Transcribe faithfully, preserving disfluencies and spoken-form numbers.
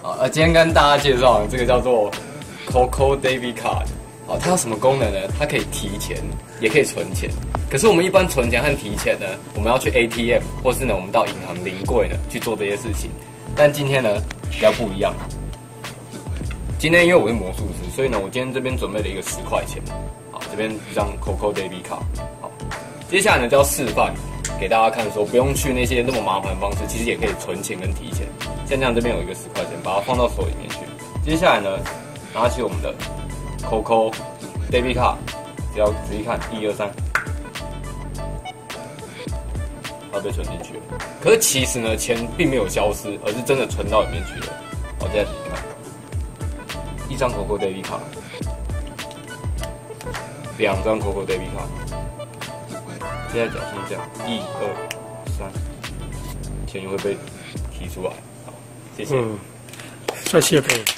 啊，呃，今天跟大家介绍这个叫做 Coco Debit Card。好，它有什么功能呢？它可以提钱，也可以存钱。可是我们一般存钱和提钱呢，我们要去 A T M 或是呢，我们到银行临柜呢去做这些事情。但今天呢比较不一样。今天因为我是魔术师，所以呢，我今天这边准备了一个十块钱。好，这边一张 Coco Debit Card。好，接下来呢就要示范给大家看，说不用去那些那么麻烦的方式，其实也可以存钱跟提钱。像这样这边有一个十块钱，把它放到手里面去。接下来呢，拿起我们的 Coco Debit Card， 只要仔细看，一二三，它被存进去了。可是其实呢，钱并没有消失，而是真的存到里面去了。好，再仔细看，一张 Coco Debit Card， 两张 Coco Debit Card， 现在脚上这样，一二三，钱就会被提出来。好，谢谢。 嗯，帅气的配合。